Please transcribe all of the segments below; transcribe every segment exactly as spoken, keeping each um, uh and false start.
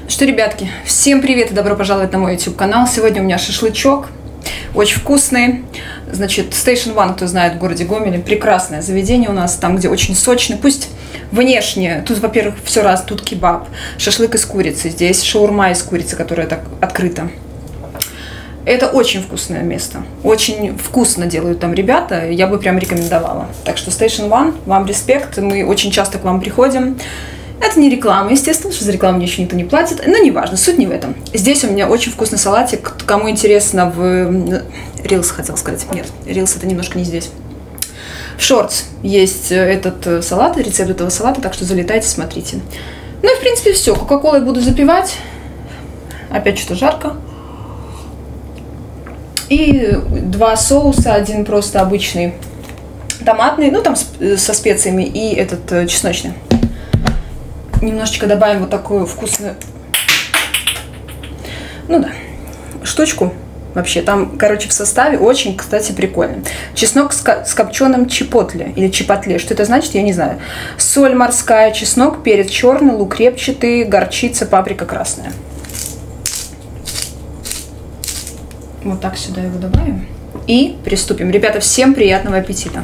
Что, ребятки, всем привет и добро пожаловать на мой YouTube канал. Сегодня у меня шашлычок, очень вкусный. Значит, Station One, кто знает, в городе Гомеле, прекрасное заведение у нас, там, где очень сочный. Пусть внешне, тут, во-первых, все раз, тут кебаб, шашлык из курицы, здесь шаурма из курицы, которая так открыта. Это очень вкусное место, очень вкусно делают там ребята, я бы прям рекомендовала. Так что Station One, вам респект, мы очень часто к вам приходим. Это не реклама, естественно, что за рекламу мне еще никто не платит, но неважно, суть не в этом. Здесь у меня очень вкусный салатик, кому интересно, в Reels хотел сказать, нет, Reels это немножко не здесь. В Shorts есть этот салат, рецепт этого салата, так что залетайте, смотрите. Ну и в принципе все, кока-колой буду запивать, опять что-то жарко. И два соуса, один просто обычный томатный, ну там со специями, и этот чесночный. Немножечко добавим вот такую вкусную, ну да, штучку. Вообще, там, короче, в составе очень, кстати, прикольно. Чеснок с, с копченым чипотле или чипотле. Что это значит, я не знаю. Соль морская, чеснок, перец черный, лук репчатый, горчица, паприка красная. Вот так сюда его добавим. И приступим. Ребята, всем приятного аппетита.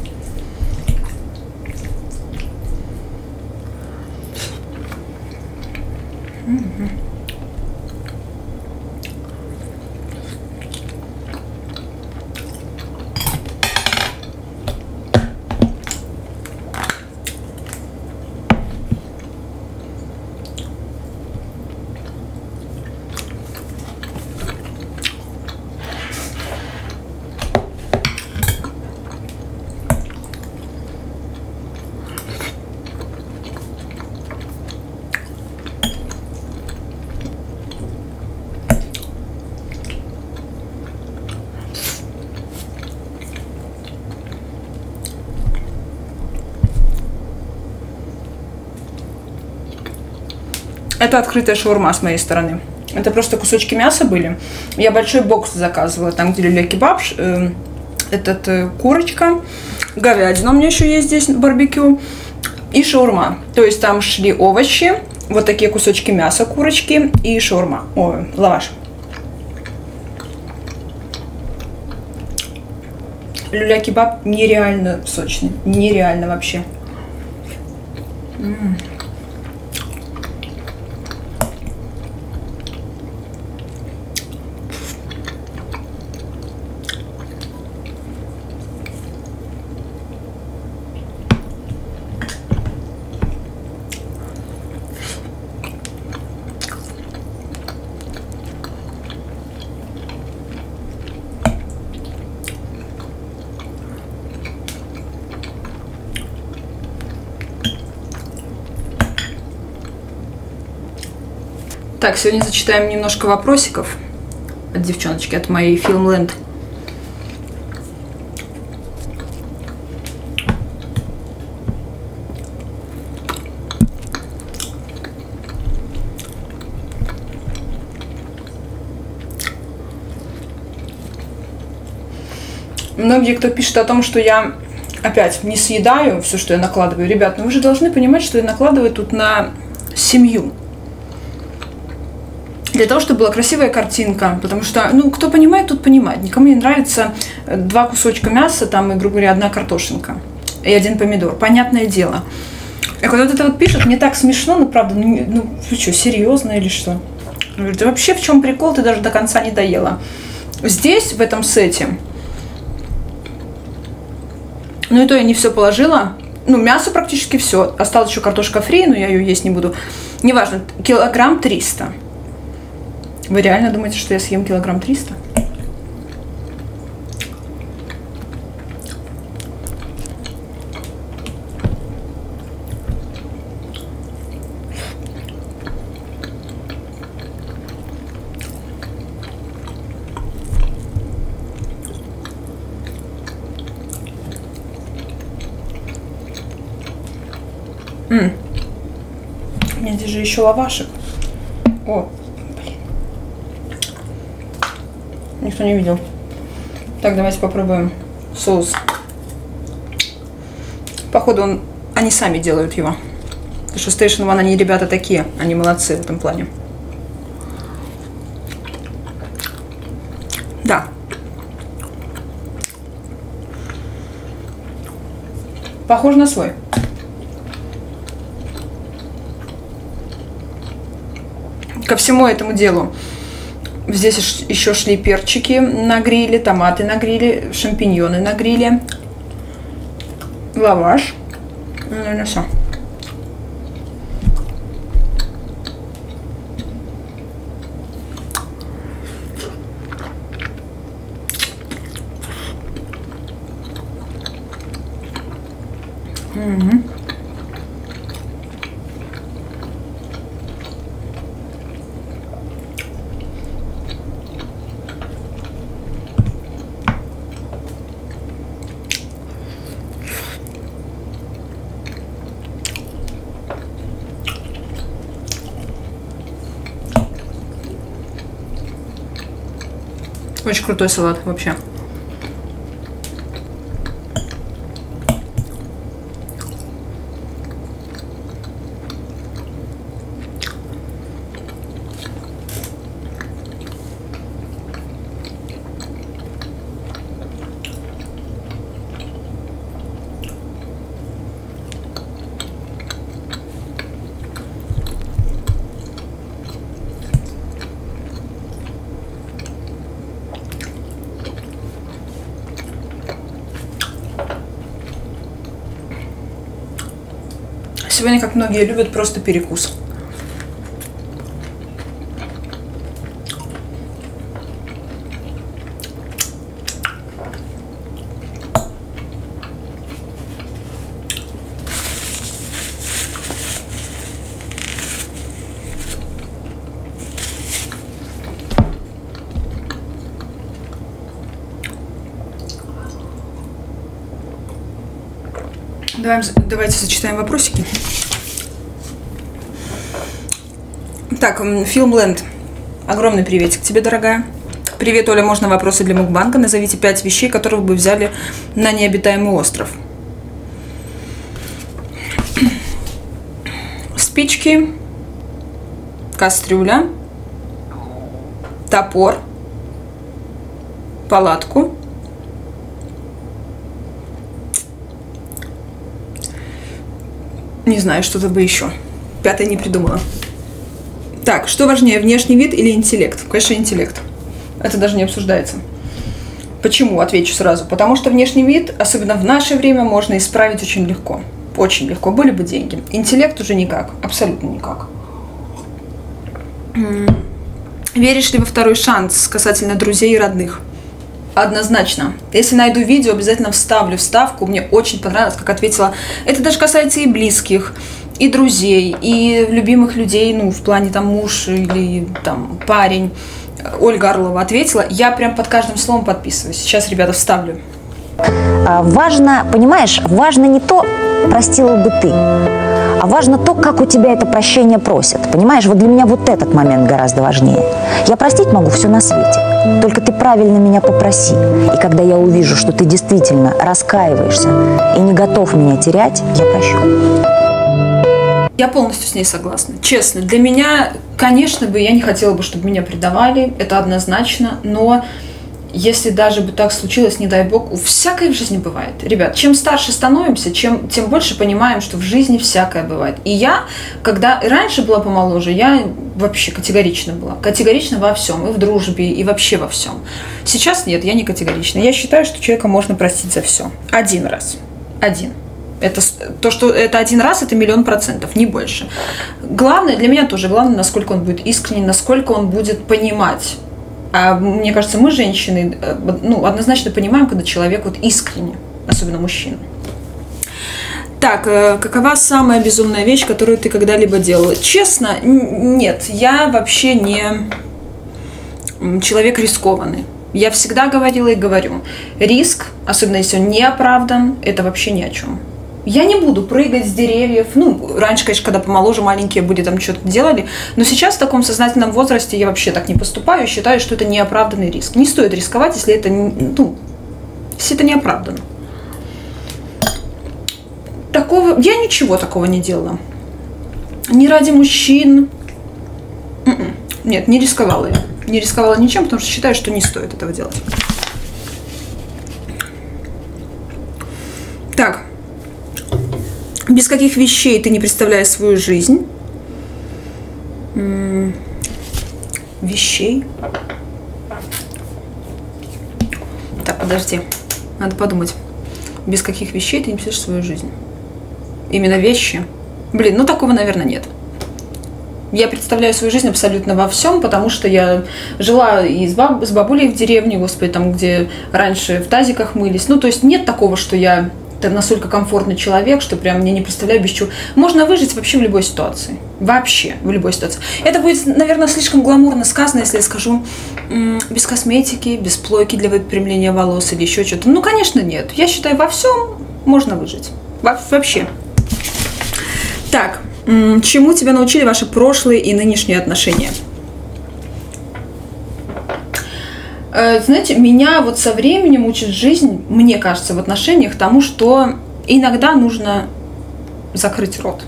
Это открытая шаурма с моей стороны. Это просто кусочки мяса были. Я большой бокс заказывала, там где люля-кебаб, э, этот э, курочка, говядина у меня еще есть здесь, барбекю, и шаурма. То есть там шли овощи, вот такие кусочки мяса, курочки и шаурма, ой, лаваш. Люля-кебаб нереально сочный, нереально вообще. М-м. Так, сегодня зачитаем немножко вопросиков от девчоночки, от моей Filmland. Многие, кто пишет о том, что я опять не съедаю все, что я накладываю. Ребят, ну вы же должны понимать, что я накладываю тут на семью. Для того, чтобы была красивая картинка, потому что, ну, кто понимает, тот понимает. Никому не нравится два кусочка мяса, там, и, грубо говоря, одна картошинка и один помидор. Понятное дело. И когда вот это вот пишут, мне так смешно, ну, правда, ну, ну вы что, серьезно или что? Говорит, вообще в чем прикол, ты даже до конца не доела. Здесь, в этом сете, ну, и то я не все положила. Ну, мясо практически все. Осталась еще картошка фри, но я ее есть не буду. Неважно, килограмм триста. Вы реально думаете, что я съем килограмм триста? М-м. У меня здесь же еще лавашек. О, блин. Никто не видел. Так, давайте попробуем соус. Походу, он, они сами делают его. Потому что Station One, они ребята такие, они молодцы в этом плане. Похож на свой. Ко всему этому делу здесь еще шли перчики на гриле, томаты на гриле, шампиньоны на гриле, лаваш. Наверное, все. Угу. Очень крутой салат вообще. Сегодня, как многие любят, просто перекус. Давайте зачитаем вопросики. Так, Filmland. Огромный приветик тебе, дорогая. Привет, Оля, можно вопросы для мукбанга? Назовите пять вещей, которые вы бы взяли на необитаемый остров. Спички, кастрюля, топор, палатку, не знаю, что-то бы еще. Пятое не придумала. Так, что важнее, внешний вид или интеллект? Конечно, интеллект. Это даже не обсуждается. Почему? Отвечу сразу. Потому что внешний вид, особенно в наше время, можно исправить очень легко. Очень легко. Были бы деньги. Интеллект уже никак. Абсолютно никак. Веришь ли во второй шанс касательно друзей и родных? Однозначно. Если найду видео, обязательно вставлю вставку. Мне очень понравилось, как ответила. Это даже касается и близких, и друзей, и любимых людей, ну, в плане там муж или там парень. Ольга Орлова ответила. Я прям под каждым словом подписываюсь. Сейчас, ребята, вставлю. Важно, понимаешь, важно не то, простила бы ты, а важно то, как у тебя это прощение просят. Понимаешь, вот для меня вот этот момент гораздо важнее. Я простить могу все на свете, только ты правильно меня попроси. И когда я увижу, что ты действительно раскаиваешься и не готов меня терять, я прощу. Я полностью с ней согласна. Честно, для меня, конечно бы, я не хотела бы, чтобы меня предавали, это однозначно, но если даже бы так случилось, не дай бог, всякое в жизни бывает. Ребят, чем старше становимся, чем, тем больше понимаем, что в жизни всякое бывает. И я, когда раньше была помоложе, я вообще категорично была. Категорично во всем, и в дружбе, и вообще во всем. Сейчас нет, я не категорична. Я считаю, что человека можно простить за все. Один раз. Один. Это, то, что это один раз, это миллион процентов, не больше. Главное, для меня тоже главное, насколько он будет искренний, насколько он будет понимать. А мне кажется, мы, женщины, ну, однозначно понимаем, когда человек вот искренне, особенно мужчина. Так, какова самая безумная вещь, которую ты когда-либо делала? Честно, нет, я вообще не человек рискованный. Я всегда говорила и говорю, риск, особенно если он не оправдан, это вообще ни о чем. Я не буду прыгать с деревьев. Ну, раньше, конечно, когда помоложе, маленькие были там что-то делали. Но сейчас в таком сознательном возрасте я вообще так не поступаю. Считаю, что это неоправданный риск. Не стоит рисковать, если это, ну, если это неоправданно. Такого, я ничего такого не делала. Ни ради мужчин. Нет, не рисковала я. Не рисковала ничем, потому что считаю, что не стоит этого делать. Так. Без каких вещей ты не представляешь свою жизнь? М-м- вещей? Так, подожди. Надо подумать. Без каких вещей ты не представляешь свою жизнь? Именно вещи? Блин, ну такого, наверное, нет. Я представляю свою жизнь абсолютно во всем, потому что я жила и с, баб, с бабулей в деревне, господи, там, где раньше в тазиках мылись. Ну, то есть нет такого, что я настолько комфортный человек, что прям мне не представляю без чего. Можно выжить вообще в любой ситуации. Вообще в любой ситуации. Это будет, наверное, слишком гламурно сказано, если я скажу м- без косметики, без плойки для выпрямления волос или еще что-то. Ну, конечно, нет. Я считаю, во всем можно выжить. Во- вообще. Так, м- чему тебя научили ваши прошлые и нынешние отношения? Знаете, меня вот со временем учит жизнь, мне кажется, в отношениях тому, что иногда нужно закрыть рот.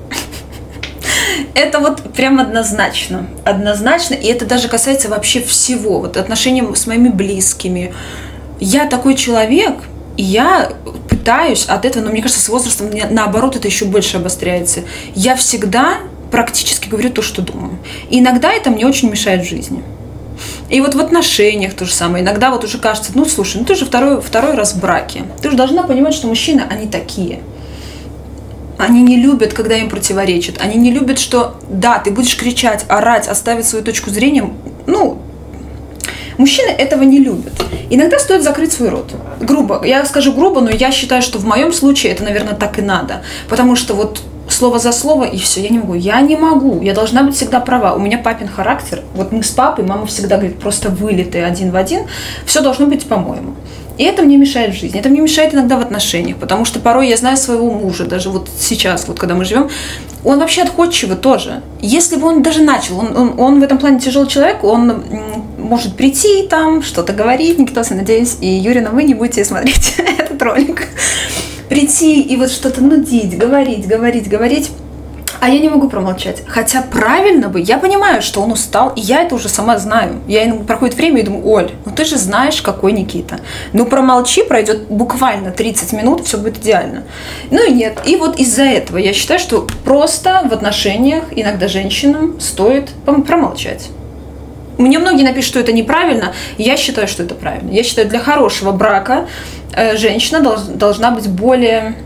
Это вот прям однозначно. Однозначно. И это даже касается вообще всего. Вот отношения с моими близкими. Я такой человек, и я пытаюсь от этого, но мне кажется, с возрастом наоборот это еще больше обостряется. Я всегда практически говорю то, что думаю. И иногда это мне очень мешает в жизни. И вот в отношениях то же самое. Иногда вот уже кажется, ну слушай, ну ты же второй, второй раз в браке. Ты же должна понимать, что мужчины, они такие. Они не любят, когда им противоречат. Они не любят, что да, ты будешь кричать, орать, оставить свою точку зрения. Ну, мужчины этого не любят. Иногда стоит закрыть свой рот. Грубо. Я скажу грубо, но я считаю, что в моем случае это, наверное, так и надо. Потому что вот слово за слово, и все, я не могу. Я не могу, я должна быть всегда права. У меня папин характер. Вот мы с папой, мама всегда говорит, просто вылитый один в один. Все должно быть по-моему. И это мне мешает в жизни. Это мне мешает иногда в отношениях. Потому что порой я знаю своего мужа, даже вот сейчас, вот когда мы живем, он вообще отходчивый тоже. Если бы он даже начал, он, он, он в этом плане тяжелый человек, он может прийти там, что-то говорить, никто, надеюсь, и Юрина, вы не будете смотреть этот ролик. Прийти и вот что-то нудить, говорить, говорить, говорить, а я не могу промолчать. Хотя правильно бы, я понимаю, что он устал, и я это уже сама знаю. Я проходит время и думаю, Оль, ну ты же знаешь, какой Никита. Ну промолчи, пройдет буквально тридцать минут, все будет идеально. Ну и нет. И вот из-за этого я считаю, что просто в отношениях иногда женщинам стоит промолчать. Мне многие напишут, что это неправильно. Я считаю, что это правильно. Я считаю, для хорошего брака э, женщина долж, должна быть более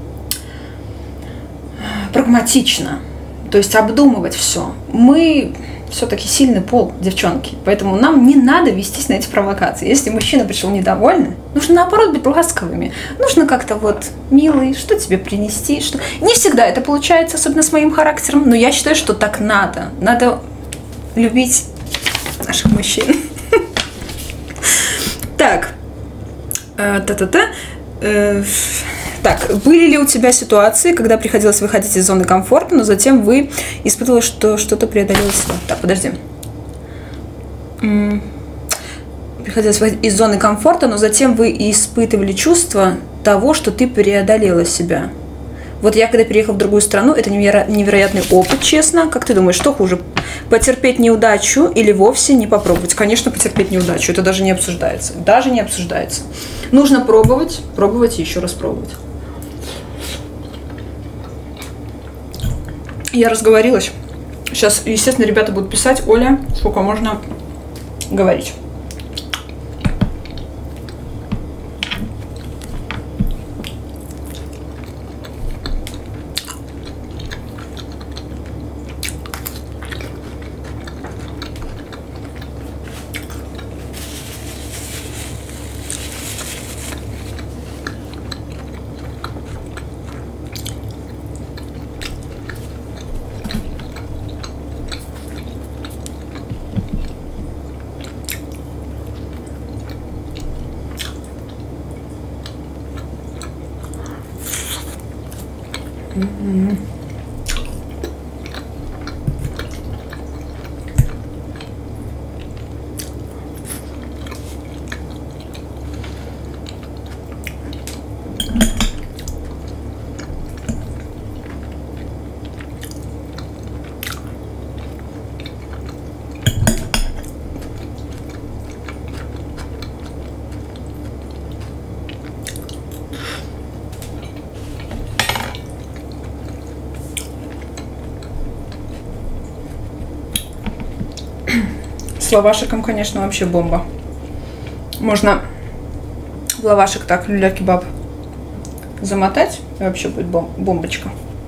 прагматична. То есть обдумывать все. Мы все-таки сильный пол, девчонки. Поэтому нам не надо вестись на эти провокации. Если мужчина пришел недовольный, нужно наоборот быть ласковыми. Нужно как-то вот, милый, что тебе принести? Что... Не всегда это получается, особенно с моим характером. Но я считаю, что так надо. Надо любить наших мужчин. Так. Та-та-та. Так, были ли у тебя ситуации, когда приходилось выходить из зоны комфорта, но затем вы испытывали, что что-то преодолело себя? Так, подожди. Приходилось выходить из зоны комфорта, но затем вы испытывали чувство того, что ты преодолела себя. Вот я, когда переехала в другую страну, это неверо- невероятный опыт, честно. Как ты думаешь, что хуже? Потерпеть неудачу или вовсе не попробовать? Конечно, потерпеть неудачу. Это даже не обсуждается. Даже не обсуждается. Нужно пробовать, пробовать и еще раз пробовать. Я разговорилась. Сейчас, естественно, ребята будут писать, Оля, сколько можно говорить. Mm-hmm. С лавашиком, конечно, вообще бомба. Можно в лавашек так люля-кебаб замотать, и вообще будет бом бомбочка.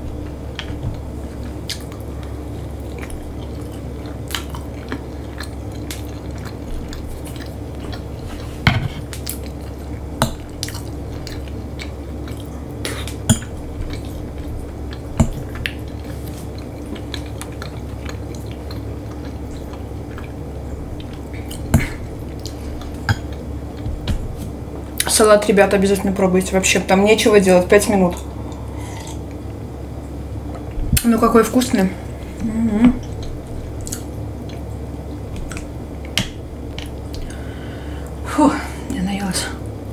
Салат, ребята, обязательно пробуйте. Вообще, там нечего делать. пять минут. Ну, какой вкусный. Угу. Фу, я наелась.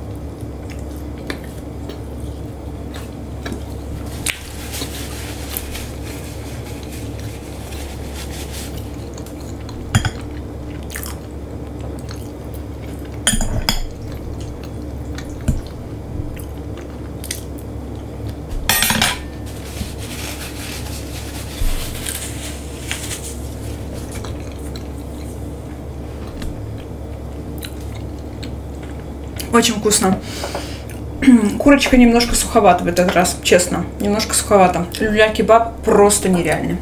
Очень вкусно. Курочка немножко суховата в этот раз, честно. Немножко суховата. Люля-кебаб просто нереальный.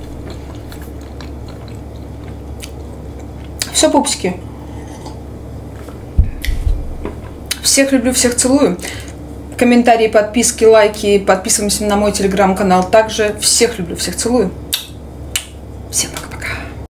Все, пупсики. Всех люблю, всех целую. Комментарии, подписки, лайки. Подписываемся на мой телеграм-канал. Также всех люблю, всех целую.